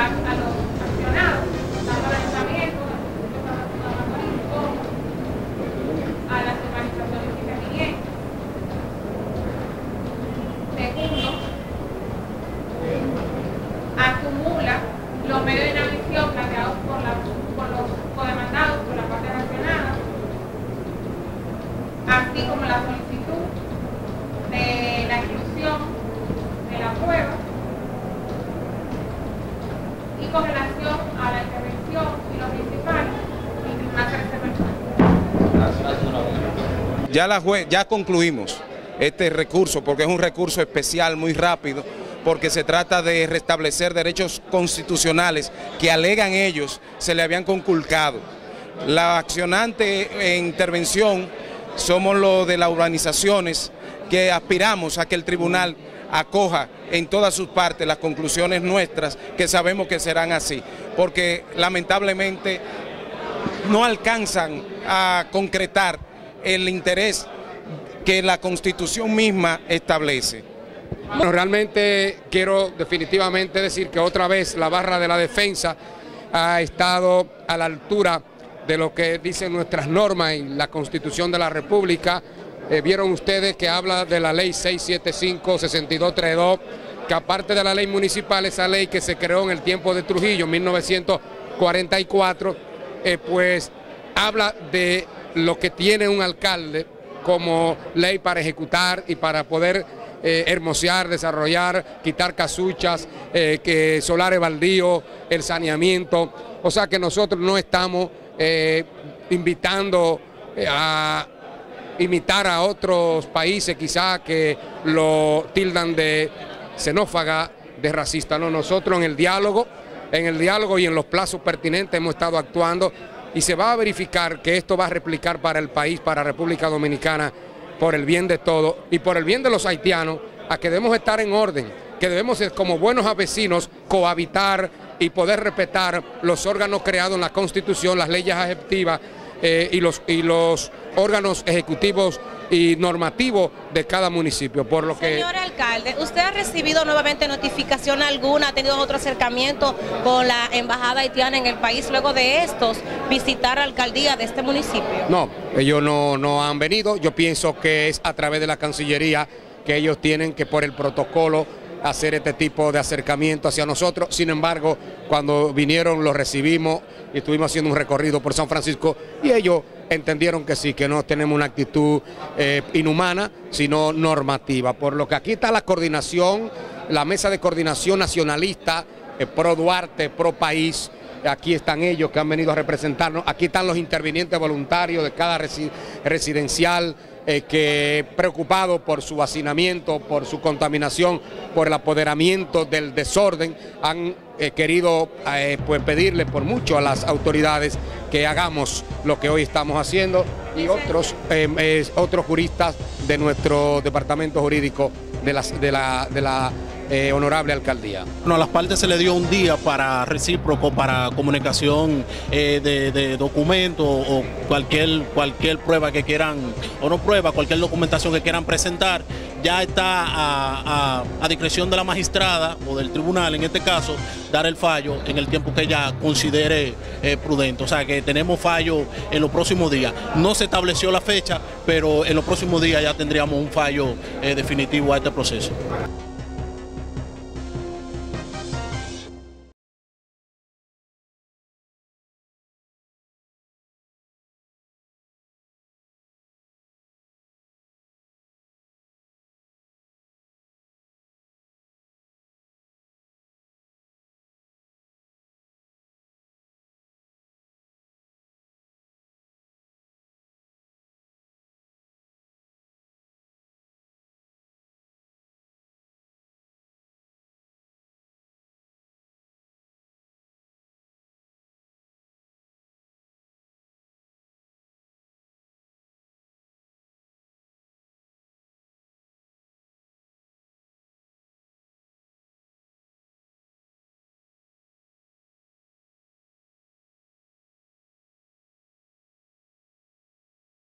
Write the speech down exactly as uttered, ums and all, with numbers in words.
a, a los accionados, tanto al ayuntamiento, a las organizaciones intervinientes. Segundo, acumula los medios de inhibición planteados por, la, por los codemandados por la parte nacional, así como la solicitud de la inclusión de la prueba y con relación a la intervención y lo principal, el Tribunal Tercer. Ya, la jue ya concluimos este recurso porque es un recurso especial muy rápido, porque se trata de restablecer derechos constitucionales que alegan ellos se le habían conculcado. La accionante en intervención somos los de las urbanizaciones que aspiramos a que el tribunal acoja en todas sus partes las conclusiones nuestras, que sabemos que serán así, porque lamentablemente no alcanzan a concretar el interés que la Constitución misma establece. Bueno, realmente quiero definitivamente decir que otra vez la barra de la defensa ha estado a la altura de lo que dicen nuestras normas y la Constitución de la República. Eh, vieron ustedes que habla de la ley seiscientos setenta y cinco, sesenta y dos treinta y dos, que aparte de la ley municipal, esa ley que se creó en el tiempo de Trujillo, en mil novecientos cuarenta y cuatro, eh, pues habla de lo que tiene un alcalde como ley para ejecutar y para poder eh, hermosear, desarrollar, quitar casuchas, eh, que solares baldíos, el saneamiento. O sea que nosotros no estamos eh, invitando eh, a imitar a otros países quizás que lo tildan de xenófaga, de racista. No, nosotros en el diálogo, en el diálogo y en los plazos pertinentes hemos estado actuando, y se va a verificar que esto va a replicar para el país, para República Dominicana, por el bien de todos y por el bien de los haitianos, a que debemos estar en orden, que debemos como buenos vecinos cohabitar y poder respetar los órganos creados en la Constitución, las leyes ejecutivas eh, y, los, y los órganos ejecutivos y normativos de cada municipio. Por lo que... Señor alcalde, ¿usted ha recibido nuevamente notificación alguna, ha tenido otro acercamiento con la embajada haitiana en el país luego de estos visitar la alcaldía de este municipio? No, ellos no, no han venido. Yo pienso que es a través de la Cancillería que ellos tienen que, por el protocolo, hacer este tipo de acercamiento hacia nosotros. Sin embargo, cuando vinieron los recibimos y estuvimos haciendo un recorrido por San Francisco y ellos entendieron que sí, que no tenemos una actitud eh, inhumana, sino normativa. Por lo que aquí está la coordinación, la mesa de coordinación nacionalista, eh, pro Duarte, pro país. Aquí están ellos que han venido a representarnos. Aquí están los intervinientes voluntarios de cada resi residencial, eh, que preocupados por su hacinamiento, por su contaminación, por el apoderamiento del desorden, han eh, querido eh, pues pedirle por mucho a las autoridades que hagamos lo que hoy estamos haciendo, y otros, eh, eh, otros juristas de nuestro departamento jurídico de la, de la, de la eh, honorable alcaldía. Bueno, a las partes se le dio un día para recíproco, para comunicación eh, de, de documentos o cualquier, cualquier prueba que quieran, o no prueba, cualquier documentación que quieran presentar. Ya está a, a, a discreción de la magistrada o del tribunal, en este caso, dar el fallo en el tiempo que ella considere eh, prudente. O sea que tenemos fallo en los próximos días. No se estableció la fecha, pero en los próximos días ya tendríamos un fallo eh, definitivo a este proceso.